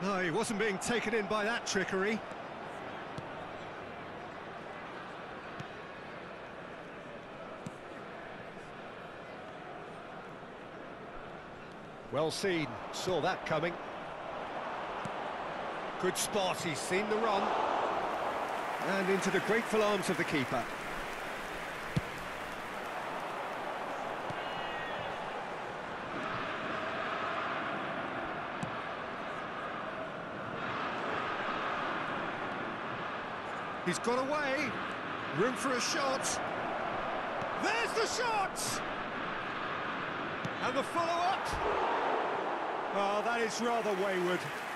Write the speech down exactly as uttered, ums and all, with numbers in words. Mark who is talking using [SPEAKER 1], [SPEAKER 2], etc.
[SPEAKER 1] No, he wasn't being taken in by that trickery. Well seen, saw that coming. Good spot, he's seen the run. And into the grateful arms of the keeper. He's got away. Room for a shot. There's the shot! And the follow-up. Oh, that is rather wayward.